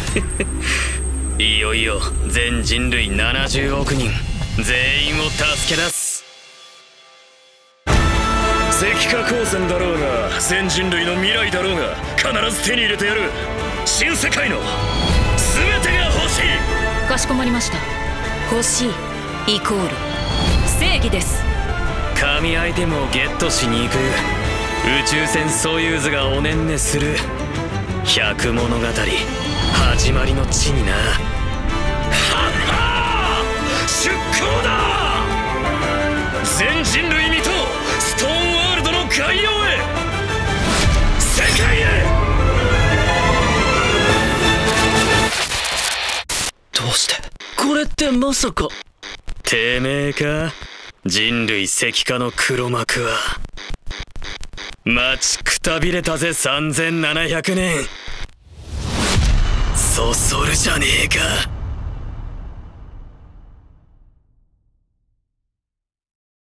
いよいよ全人類70億人全員を助け出す。石化光線だろうが全人類の未来だろうが必ず手に入れてやる。新世界の全てが欲しい。 かしこまりました。欲しいイコール正義です。 神アイテムをゲットしに行く。宇宙船ソユーズがおねんねする百物語始まりの地にな。はっはー出航だ。全人類未踏ストーンワールドの海洋へ世界へ。 どうしてこれってまさか。 てめえか。人類石化の黒幕は。待ちくたびれたぜ3700年。そそるじゃねえか。